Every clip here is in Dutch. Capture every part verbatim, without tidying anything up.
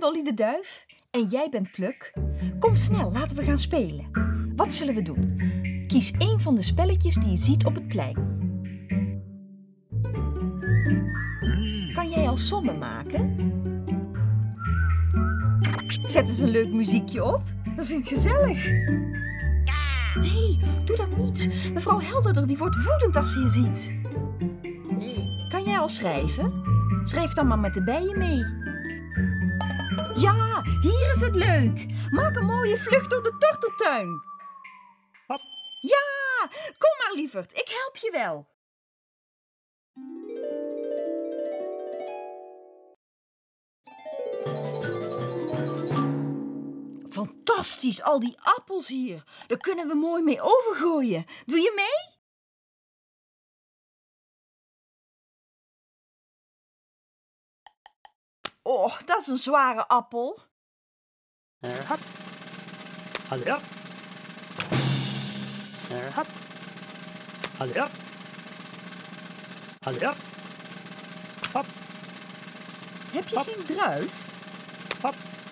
Dolly de Duif en jij bent Pluk. Kom snel, laten we gaan spelen. Wat zullen we doen? Kies één van de spelletjes die je ziet op het plein. Kan jij al sommen maken? Zet eens een leuk muziekje op. Dat vind ik gezellig. Nee, doe dat niet. Mevrouw Helderder die wordt woedend als ze je ziet. Kan jij al schrijven? Schrijf dan maar met de bijen mee. Ja, hier is het leuk. Maak een mooie vlucht door de torteltuin. Hop. Ja, kom maar lieverd, ik help je wel. Fantastisch, al die appels hier. Daar kunnen we mooi mee overgooien. Doe je mee? Oh, dat is een zware appel. Er hop. Allee op. Er hop. Allee op. Allee op. Hop. Heb je Hop. geen druif? Hop.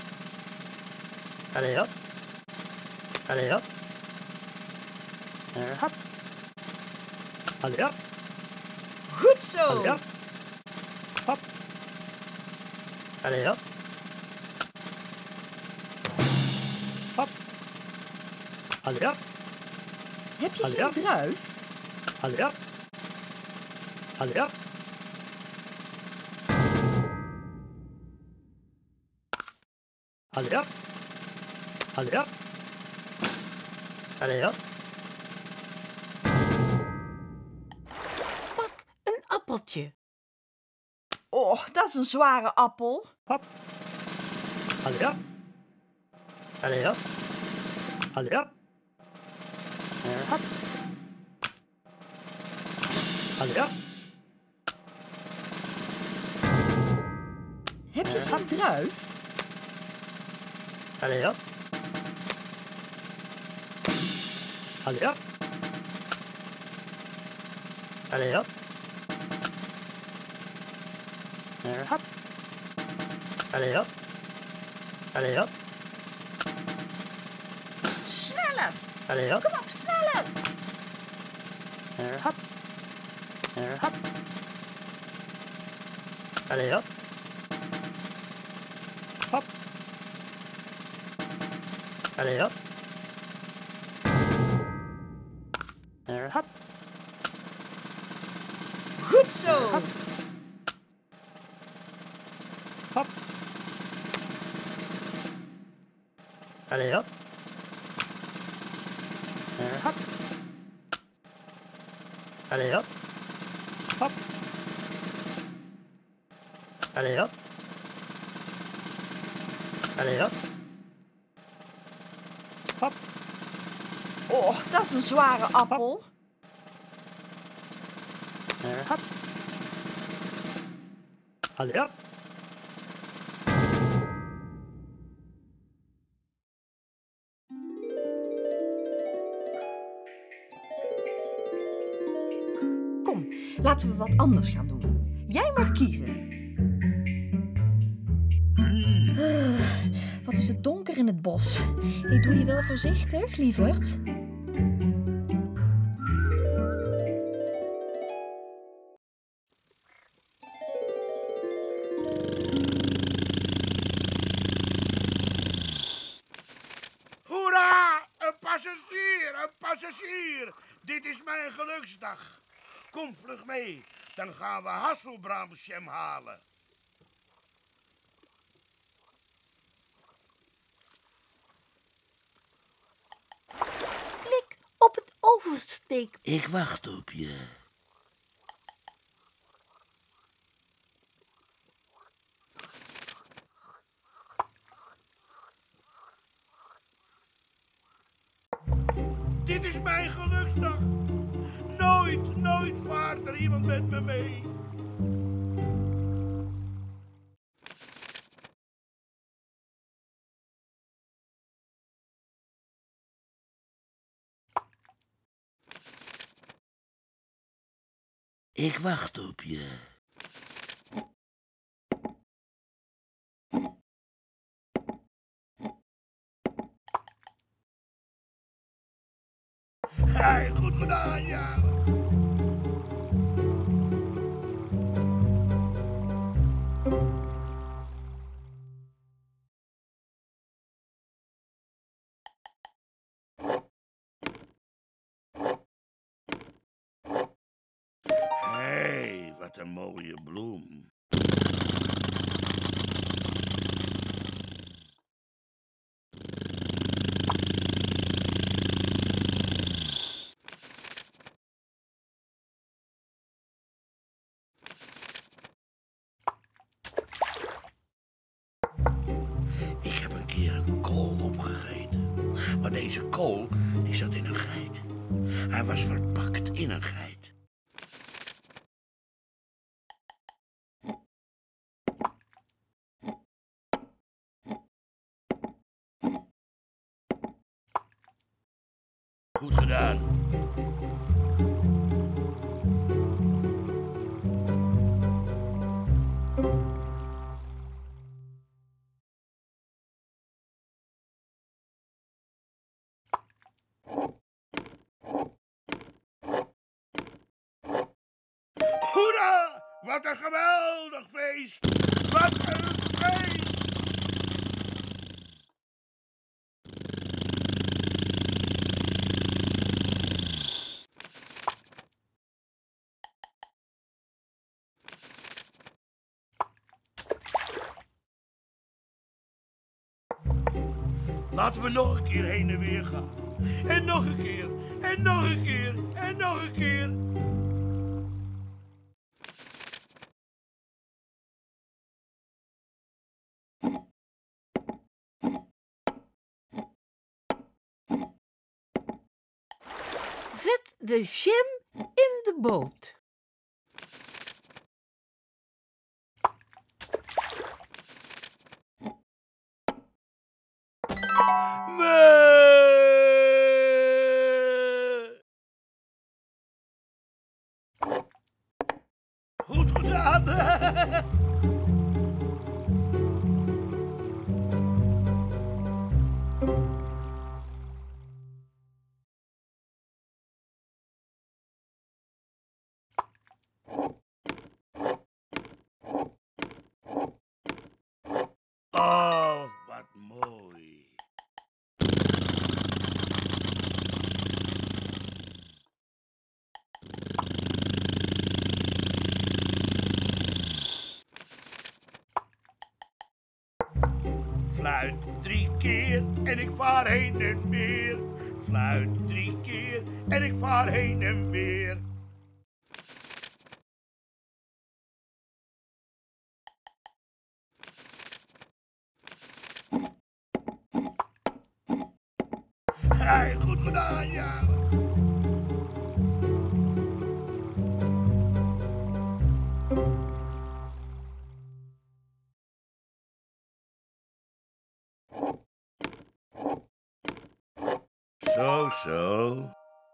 Allee op. Allee op. Er hop. Allee op. Goed zo. Allee op. Hop. Allee op. Hop. Allee op. Heb je Allee geen op. druif? Allee op. Allee op. Allee op. Allee op. Allee op. Pak een appeltje. Oh, dat is een zware appel. Hop. Allee op. Allee op. Allee op. Er hop. Allee op. Heb je Eh, geen druif? Allee op. Allee op. Allee op. Er hop. Allee op. Allee op. Sneller. Allee op. Kom op, sneller. Er hop. Er hop. Allee op. Hop. Allee op. Er hop. Goed zo. Hop. Hop. Allee op. Er hop. Allee op. Hop. Allee op. Allee op. Hop. Oh, dat is een zware appel. Er hop. Allee op. Kom, laten we wat anders gaan doen. Jij mag kiezen. Uh, wat is het donker in het bos. Hey, doe je wel voorzichtig, lieverd? Hoera! Een passagier, een passagier. Dit is mijn geluksdag. Kom vlug mee, dan gaan we Hasselbraamsjam halen. Klik op het oversteek. Ik wacht op je. Dit is mijn geluksdag. Nooit, nooit vaart er iemand met me mee. Ik wacht op je. Hey, goed gedaan, ja. Hey, wat een mooie bloem. Ik heb een keer een kool opgegeten. Maar deze kool, die zat in een geit. Hij was verpakt in een geit. Goed gedaan. Hoera! Wat een geweldig feest! Wat een feest! Laten we nog een keer heen en weer gaan. En nog een keer, en nog een keer, en nog een keer. Zet de jam in de boot. Mee! Goed gedaan. Oh, wat mooi. Fluit drie keer en ik vaar heen en weer. Fluit drie keer en ik vaar heen en weer. Hey, goed gedaan, ja. Zo, zo.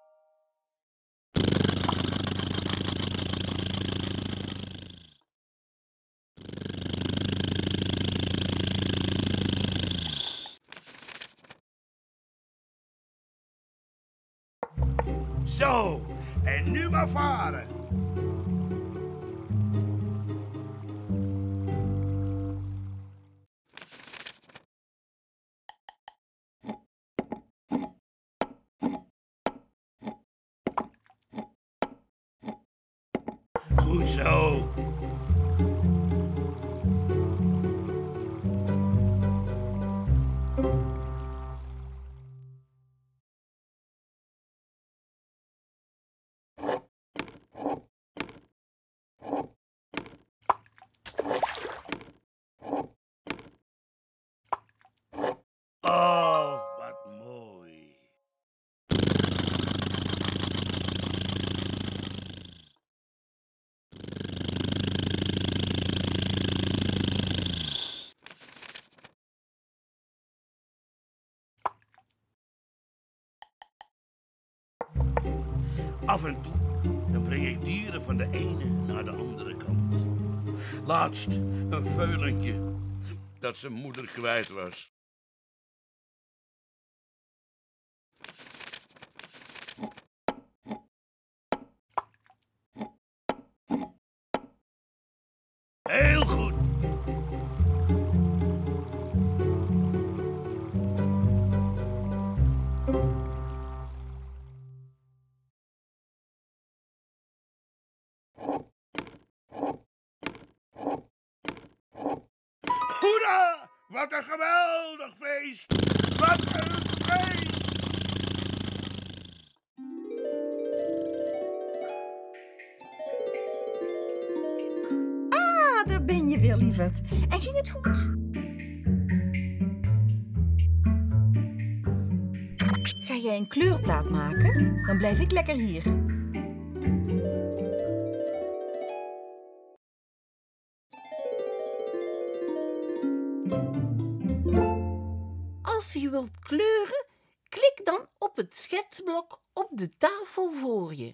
Zo, en nu maar varen. Goed zo. Oh, wat mooi. Af en toe dan breng ik dieren van de ene naar de andere kant. Laatst een veulentje dat zijn moeder kwijt was. Heel goed. Hoera! Wat een geweldig feest! Wat een feest! Ah, daar ben je weer, lieverd. En ging het goed? Ga jij een kleurplaat maken? Dan blijf ik lekker hier. Als je wilt kleuren, klik dan op het schetsblok op de tafel voor je.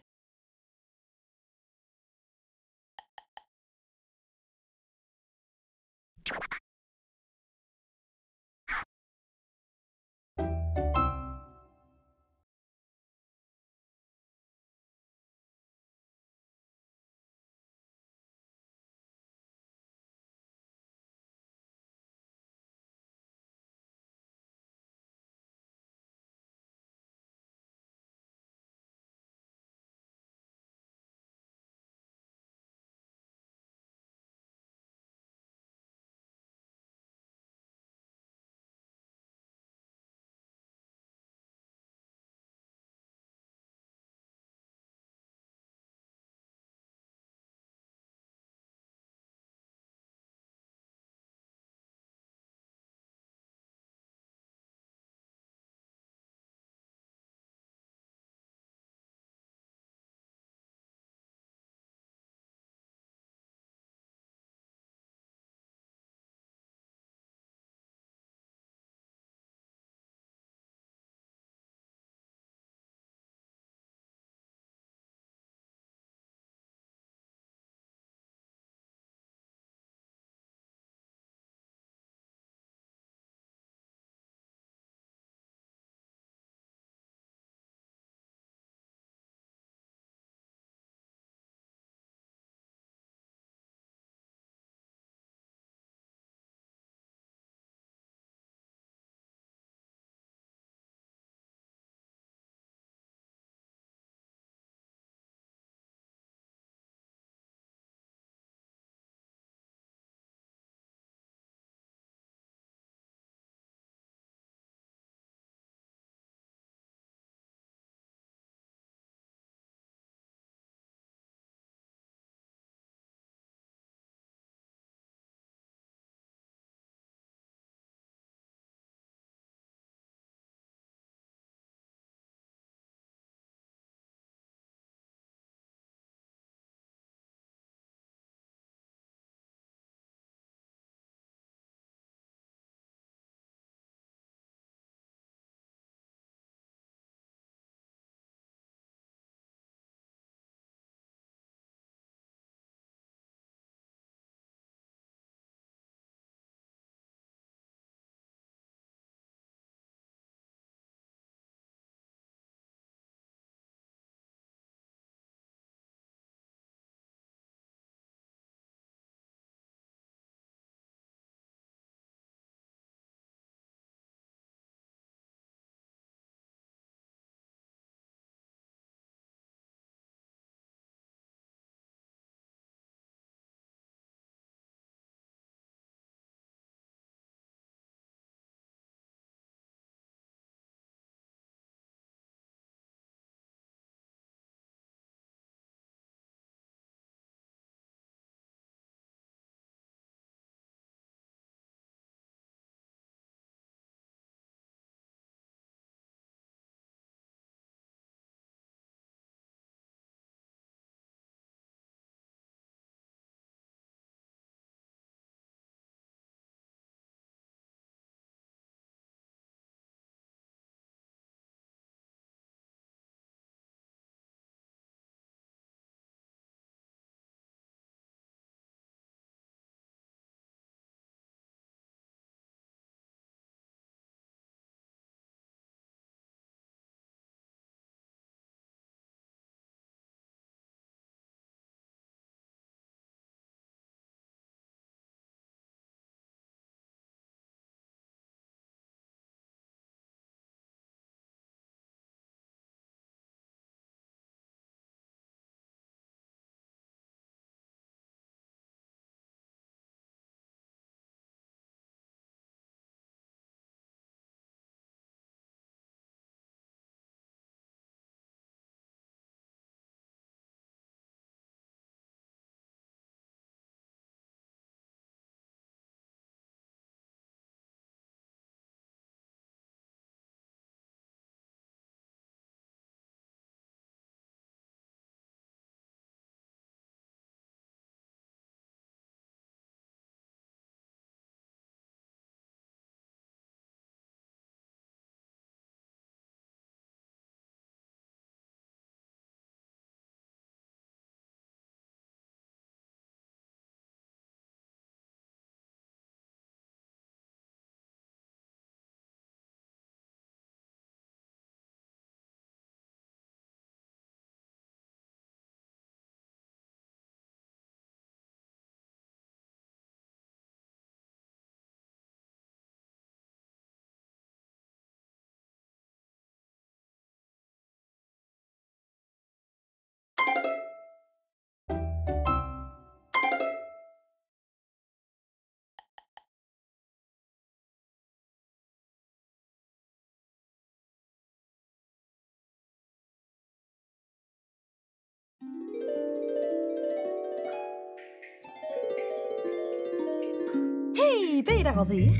ben je daar alweer?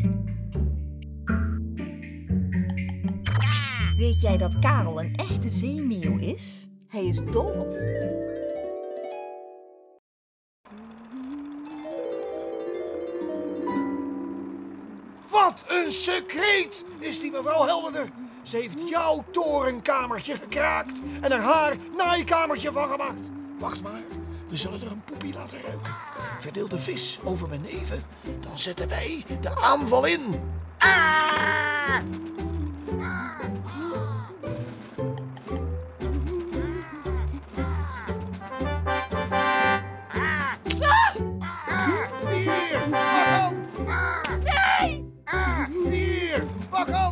Weet jij dat Karel een echte zeemeeuw is? Hij is dol op voeding. Wat een secreet is die mevrouw Helderder. Ze heeft jouw torenkamertje gekraakt en er haar naaikamertje van gemaakt. Wacht maar, we zullen er een poepie laten ruiken. Verdeel de vis over mijn neven, dan zetten wij de aanval in. Ah! Hier, pak hem! Nee! Hier, pak hem!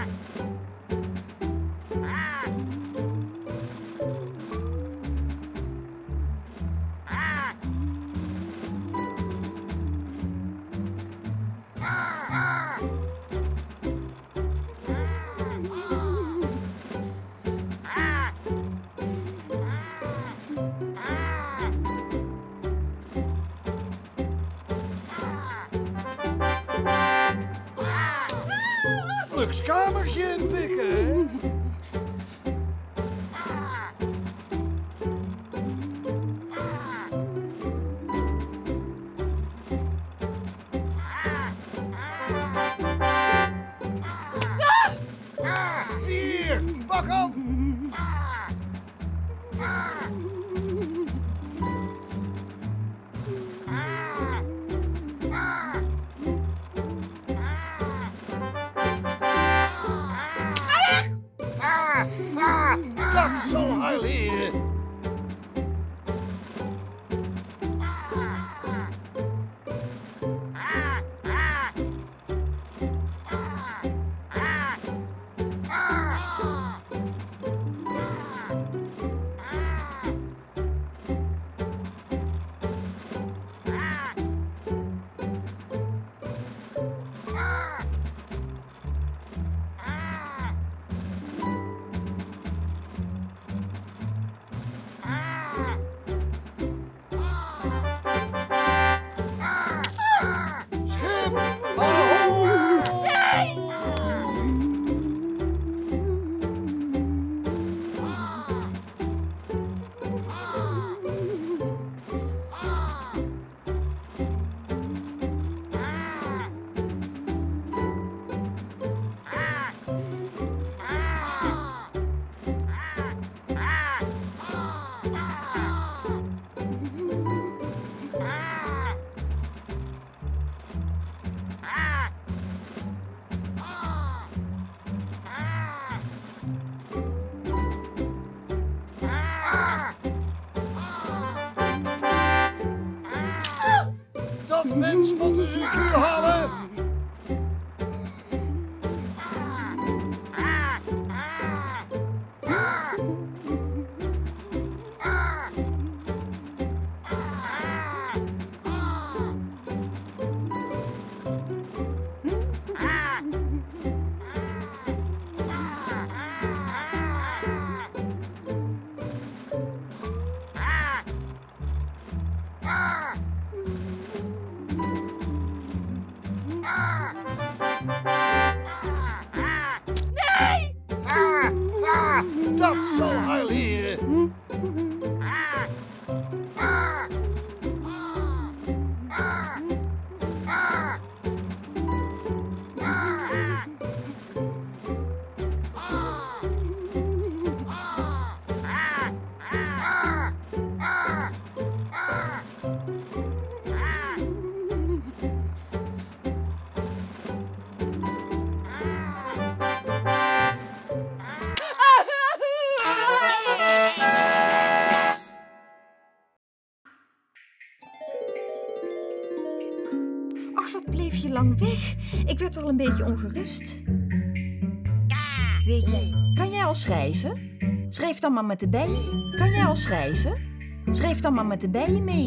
Lux kamertje inpikken, hè? Ah, hier, pak hem! Dat zal haar leren. Dat mens moeten ze hier halen. Nee! Ah, ah, dat zal haar leren. Ach, wat bleef je lang weg? Ik werd al een beetje ongerust. Weet je, kan jij al schrijven? Schrijf dan maar met de bijen. Kan jij al schrijven? Schrijf dan maar met de bijen mee.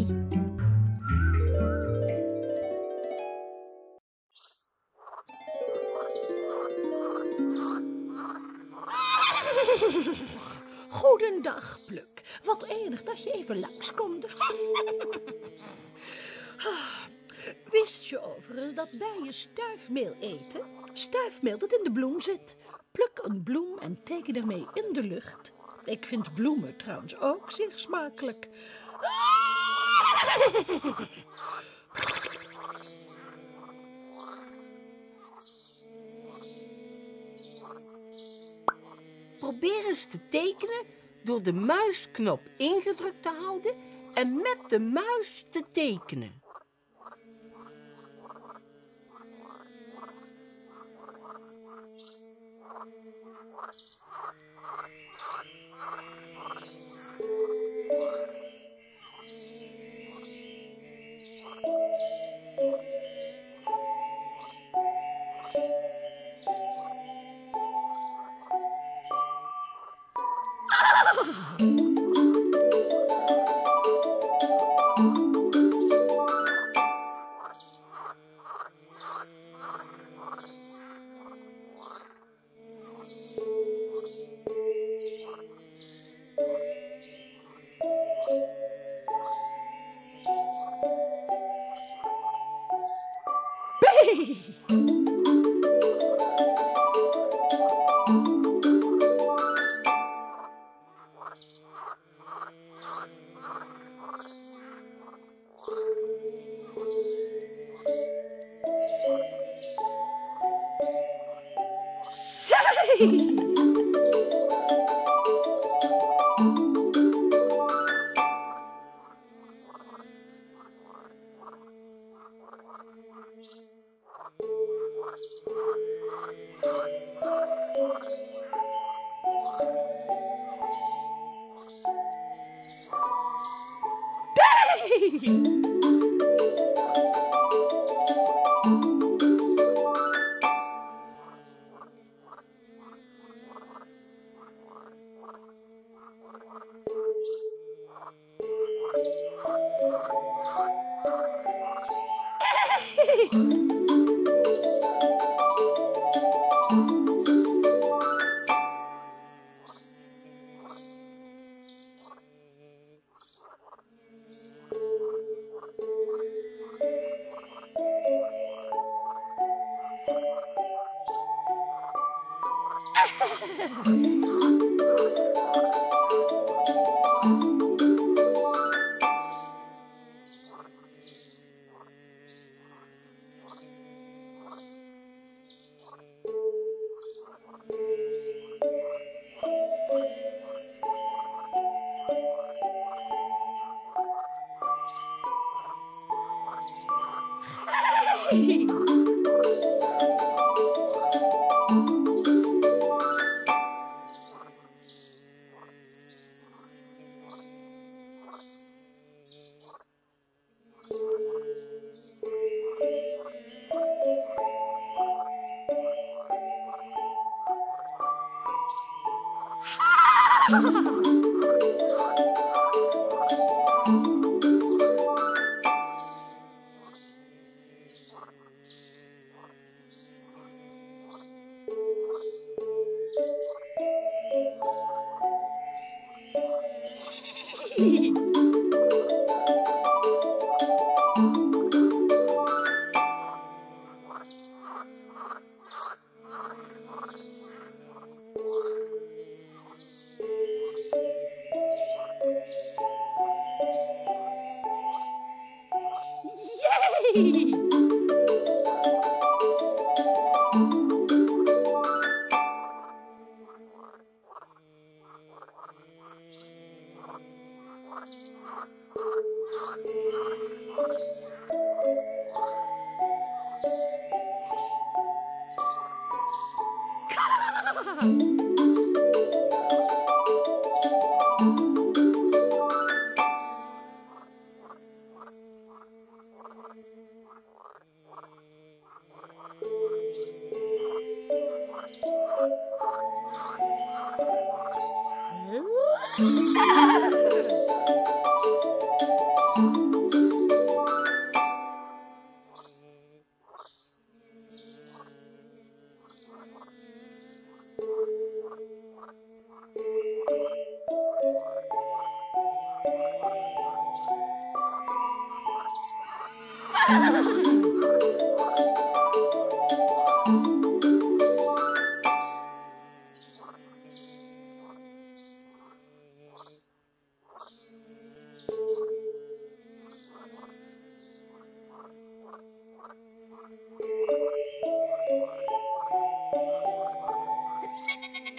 Goedendag, Pluk. Wat enig dat je even langskomt. Wist je overigens dat bijen stuifmeel eten? Stuifmeel dat in de bloem zit. Pluk een bloem en teken ermee in de lucht. Ik vind bloemen trouwens ook zeer smakelijk. Probeer eens te tekenen door de muisknop ingedrukt te houden en met de muis te tekenen.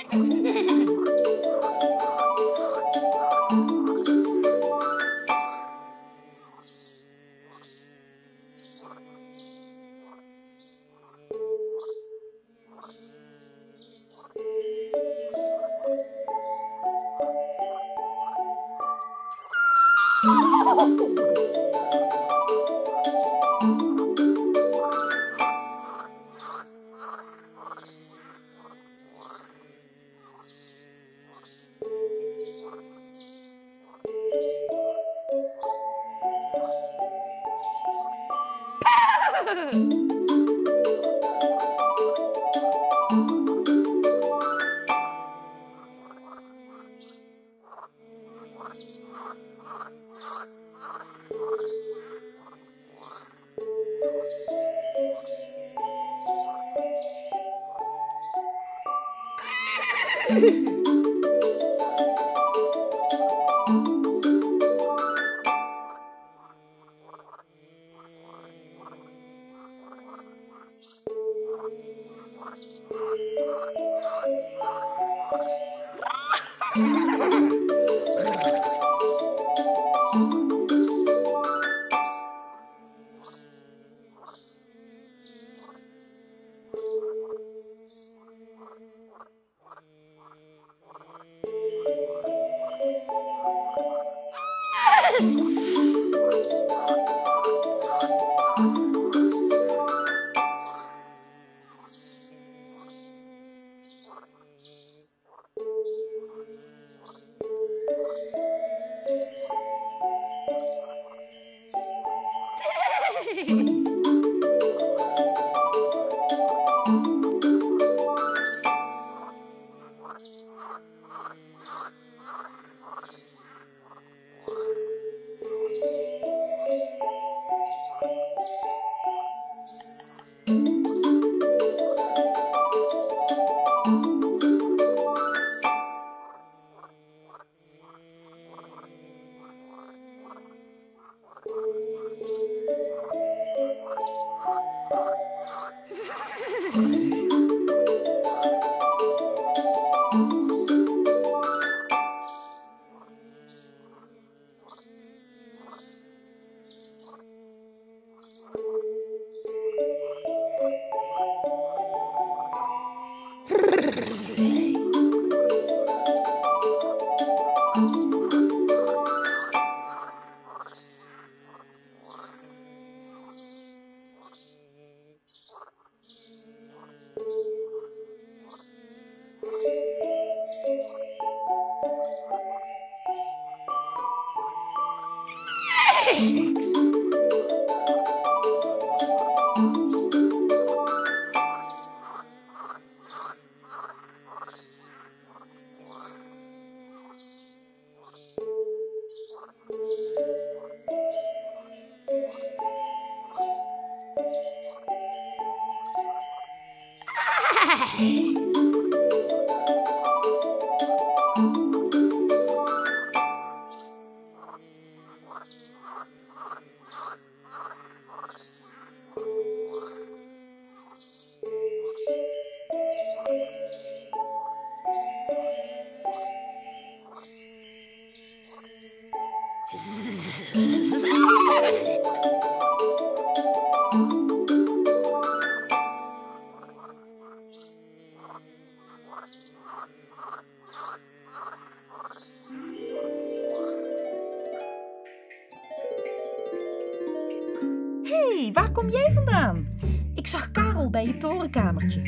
Hé, waar kom jij vandaan? Ik zag Karel bij je torenkamertje.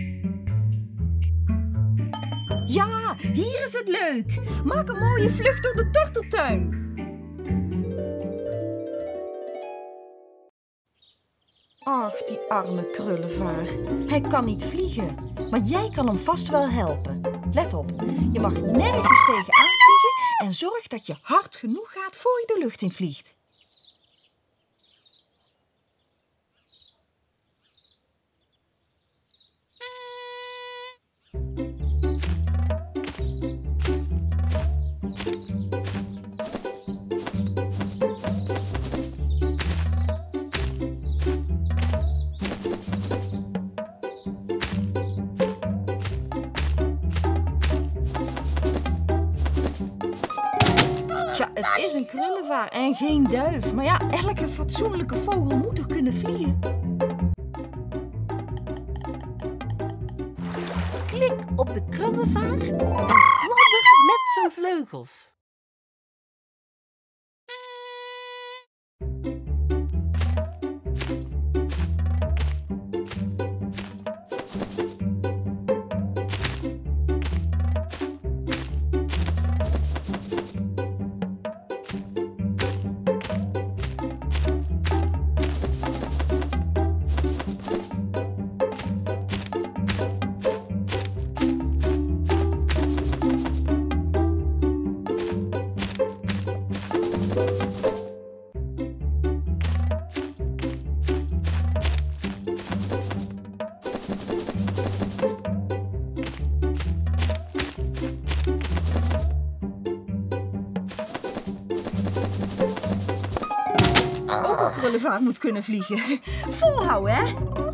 Ja, hier is het leuk. Maak een mooie vlucht door de torteltuin. Ach, die arme krullenvaar. Hij kan niet vliegen, maar jij kan hem vast wel helpen. Let op, je mag nergens tegenaan vliegen en zorg dat je hard genoeg gaat voor je de lucht in vliegt. Tja, het is een krullenvaar en geen duif. Maar ja, elke fatsoenlijke vogel moet toch kunnen vliegen? Klik op de krullenvaar en fladder met zijn vleugels. Ook een krullenvaar moet kunnen vliegen. Volhouden, hè?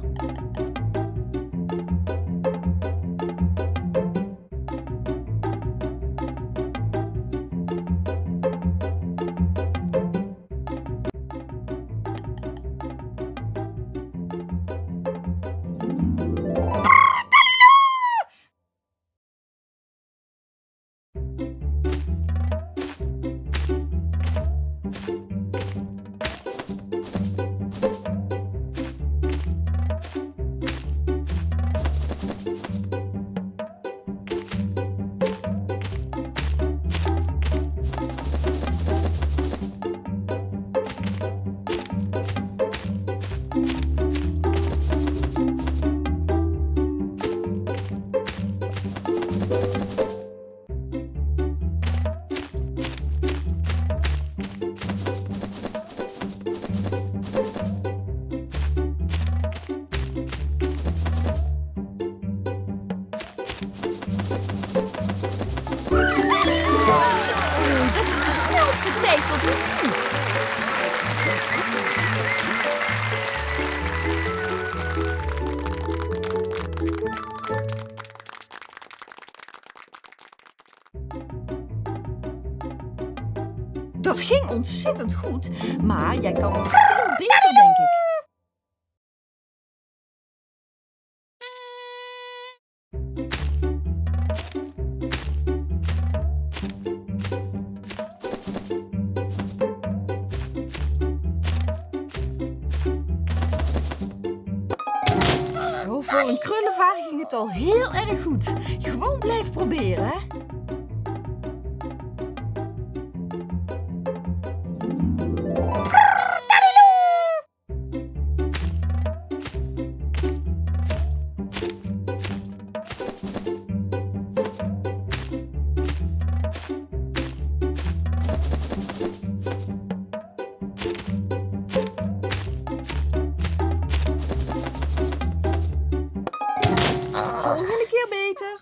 Zo, dat is de snelste tijd tot nu toe. Dat ging ontzettend goed, maar jij kan nog veel beter, denk ik. Oh, voor een krullenvaar ging het al heel erg goed. Gewoon blijf proberen, hè. Volgende keer beter.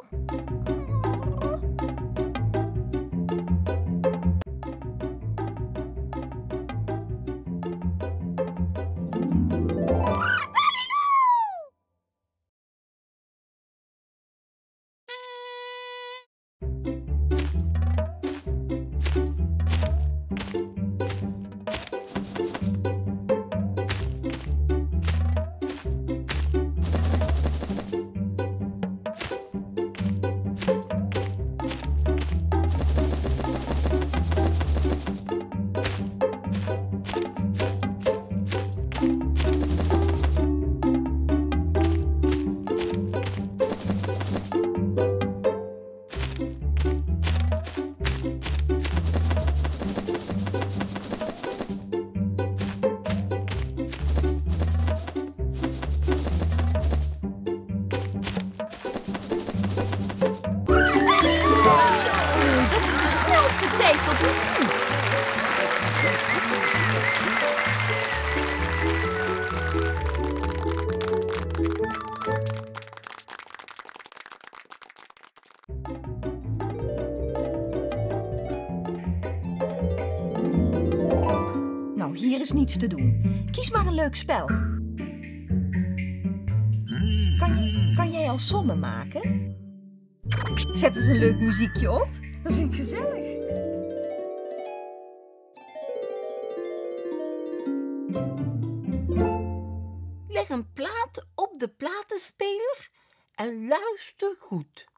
Zo, dat is de snelste tijd tot nu toe. Nou, hier is niets te doen. Kies maar een leuk spel. Kan, kan jij al sommen maken? Zet eens een leuk muziekje op. Dat vind ik gezellig. En luister goed.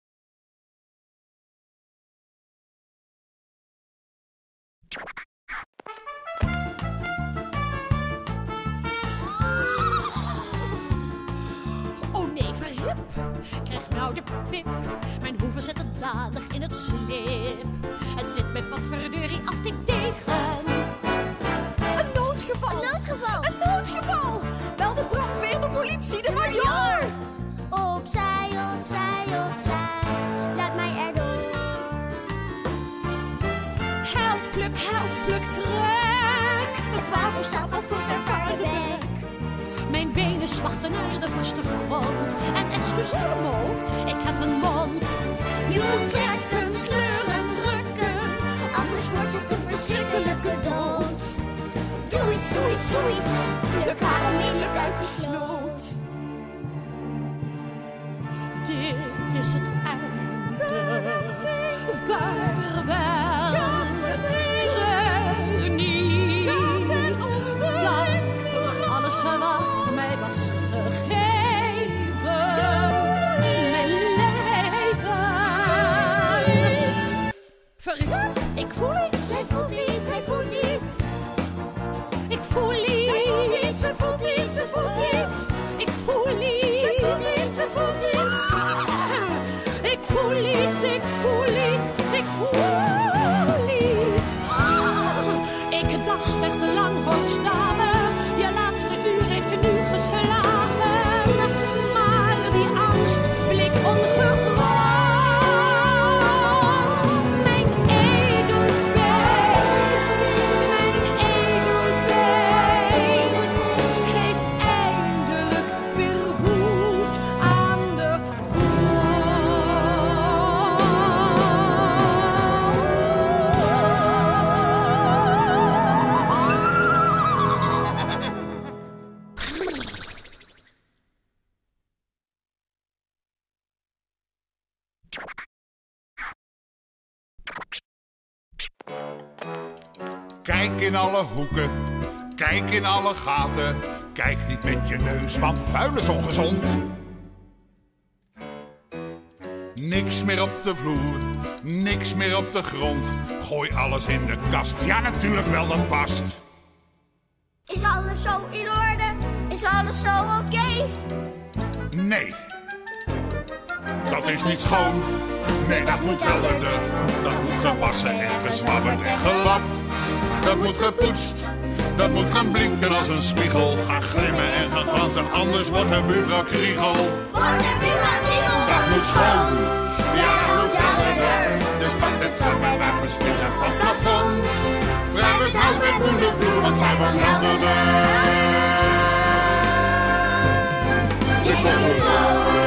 Oh nee, verhip. Krijg nou de pip. Mijn hoeven zetten dadig in het slip. Het zit met potverdorie altijd tegen. Een noodgeval! Een noodgeval! Een noodgeval! Bel de brandweer, de politie, de majoor! Opzij, opzij, opzij. Laat mij erdoor. Help, pluk, help, pluk, trek. Het water staat al tot haar paardenbek. Mijn benen smachten naar de vaste grond. En excuseer me, ik heb een mond. Je moet trekken, sleuren, drukken. Anders wordt het een verschrikkelijke dood. Doe iets, doe iets, doe iets. Pluk haar onmiddellijk uit die sloot. Dit is het einde. Vaarwel. Treur niet. Dank voor alles wat mij was gegeven. Mijn leven. Verhup, ik voel iets. Zij voelt iets, zij voelt iets. Ik voel iets. Zij voelt iets, zij voelt iets. Ik voel iets. Zij voelt iets, zij voelt iets. Ik voel iets, ik voel iets, ik voel iets. Ah, ik dacht echt lang, hoogstdame, je laatste uur heeft er nu geslagen. Maar die angst bleek ongegrond. Mijn edelbeen, mijn edelbeen heeft eindelijk weer voet aan de Kijk in alle hoeken, kijk in alle gaten. Kijk niet met je neus, want vuil is ongezond. Niks meer op de vloer, niks meer op de grond. Gooi alles in de kast, ja natuurlijk wel, dat past. Is alles zo in orde? Is alles zo oké? Nee, dat is niet schoon. Nee, dat moet helderder. Dat moet gewassen en gezwabberd en gelapt. Dat moet gepoetst. Dat moet gaan blinken als een spiegel. Gaan glimmen en gaan glanzen, anders wordt de buurvrouw kriegel. Wordt de buurvrouw kriegel? Dat moet schoon. Ja, dat moet helderder. Dus pak de trap en wij verspillen van het plafond. Wrijf het hout met de vloer, want zij wordt helderder. Je komt het zo.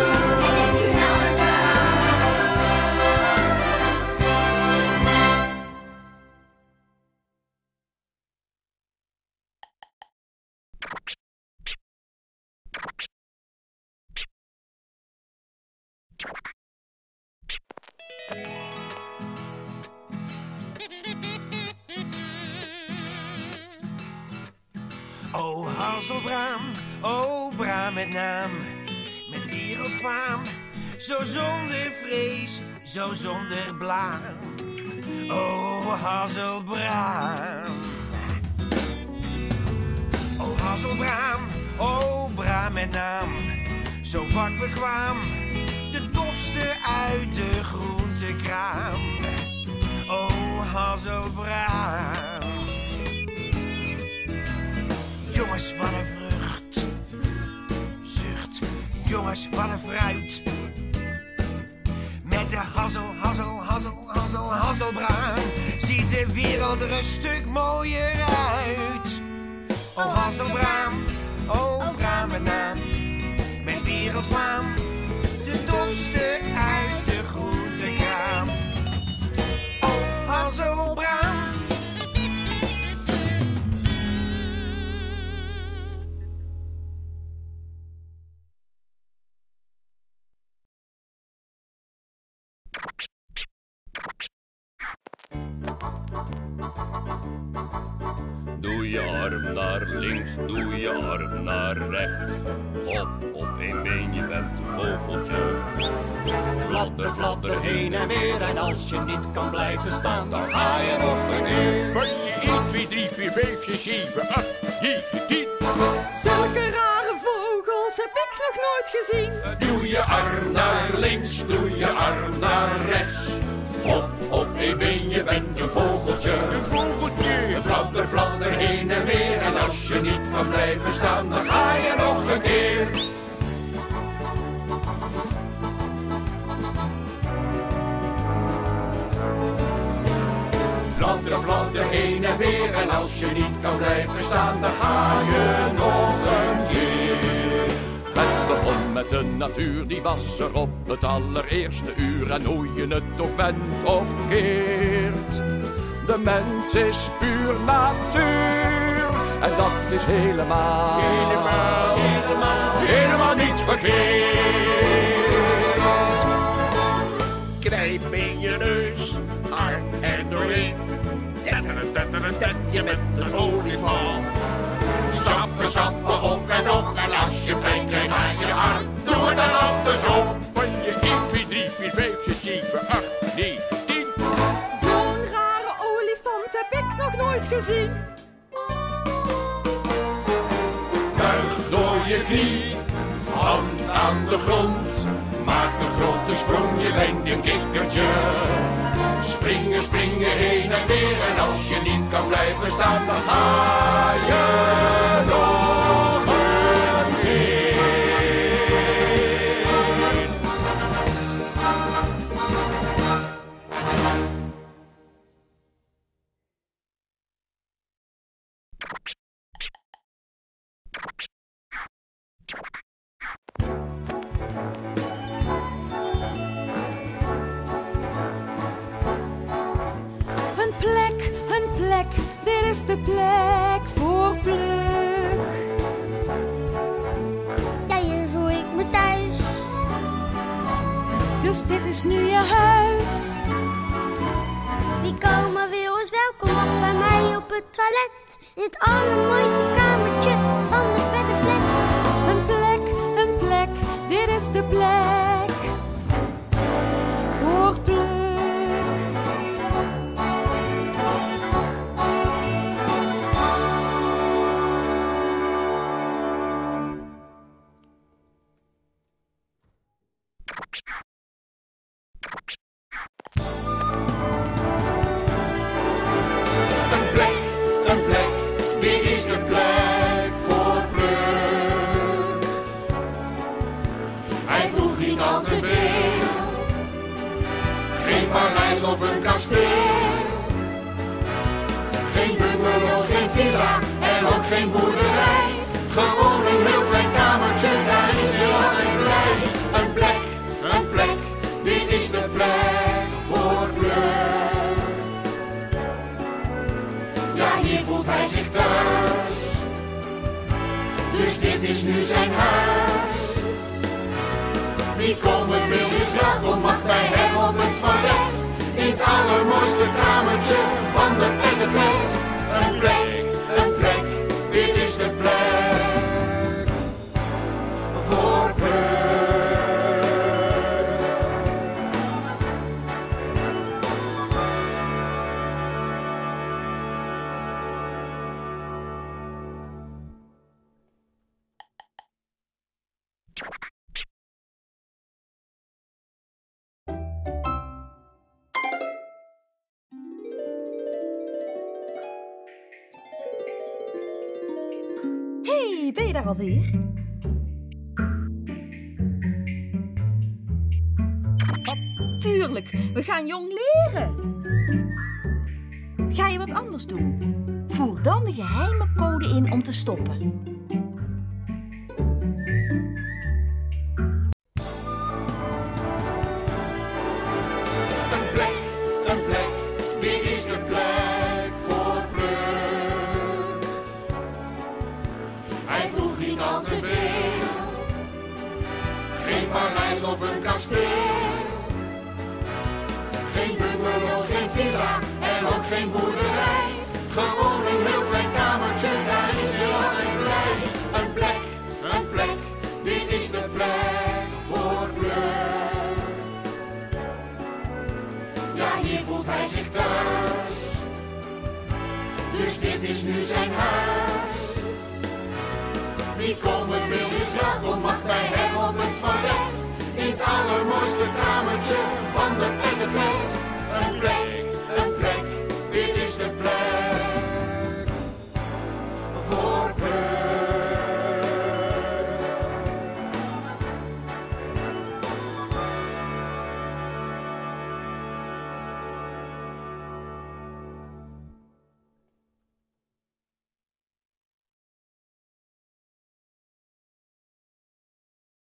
O Hazelbraam, o braam met naam, met wereldfaam, zo zonder vrees, zo zonder blaam. O Hazelbraam, o Hazelbraam, o braam met naam, zo vakbekwaam, de tofste uit de groentekraam. O Hazelbraam. Jongens, wat een vrucht. Zucht, jongens, wat een fruit. Met de hazel, hazel, hazel, hazel, hazelbraam ziet de wereld er een stuk mooier uit. O hazelbraam, o braam met naam, met wereldfaam, de tofste uit de groentekraam. O hazelbraam. Doe je arm naar links, doe je arm naar rechts. Hop, op één been, je bent een vogeltje. Fladder, fladder, heen en weer. En als je niet kan blijven staan, dan ga je nog een keer. Van je één, twee, drie, vier, vijf, zes, zeven, acht, negen, tien. Zulke rare vogels heb ik nog nooit gezien. Doe je arm naar links, doe je arm naar rechts. Hop, op één been, je bent een vogeltje. Een vogeltje. Fladder, fladder, heen en weer. En als je niet kan blijven staan, dan ga je nog een keer. Fladder, fladder, heen en weer. En als je niet kan blijven staan, dan ga je nog een keer. Het begon met de natuur, die was er op het allereerste uur. En hoe je het ook wendt of keert, de mens is puur natuur. En dat is helemaal, helemaal, helemaal, helemaal niet verkeerd. Knijp in je neus, arm er doorheen. Tetteren, tetteren, tet, je bent een olifant. Stappen, stappen, op en op. En als je pijn krijgt aan je arm, doe het dan andersom. Van je één, twee, drie, vier, vijf, zes, zeven, acht, negen, tien. Zo'n rare olifant heb ik nog nooit gezien. Buig door je knie, hand aan de grond. Maak een grote sprong, je bent een kikkertje. Springen, springen, heen en weer. En als je niet kan blijven staan, dan ga je nog een keer. Een plek, een plek, dit is de plek voor Pluk. Ja, hier voel ik me thuis. Dus dit is nu je huis. Wie komen wil is welkom nog bij mij op het toilet. In het allermooiste kamertje van de beddenflat. Een plek, een plek, dit is de plek voor Pluk. Een plek, een plek, dit is de plek voor Pluk. Hij vroeg niet al te veel, geen paleis of een kasteel. Geen bungalow, geen villa en ook geen boerderij. Gewoon een heel klein kamertje, daar is hij altijd blij. Een plek, een plek, dit is de plek voor Pluk. Ja, hier voelt hij zich thuis. Dus dit is nu zijn huis. Wie komen wil is welkom, mag bij hem op het toilet. In het allermooiste kamertje van de beddenflat. Een plek, een plek, dit is de plek voor Pluk. Hé, hey, ben je daar alweer? Tuurlijk, we gaan jong leren. Ga je wat anders doen? Voer dan de geheime code in om te stoppen. Een plek, een plek, dit is de plek voor Pluk. Hij vroeg niet al te veel, geen paleis of een kasteel. Geen bungalow, geen villa en ook geen boerderij. Gewoon een heel klein kamertje, daar is hij altijd blij. Een plek, een plek, dit is de plek voor Fleur. Ja, hier voelt hij zich thuis. Dus dit is nu zijn huis. Wie komen wil is welkom, mag bij hem op het toilet. In het allermooiste kamertje van de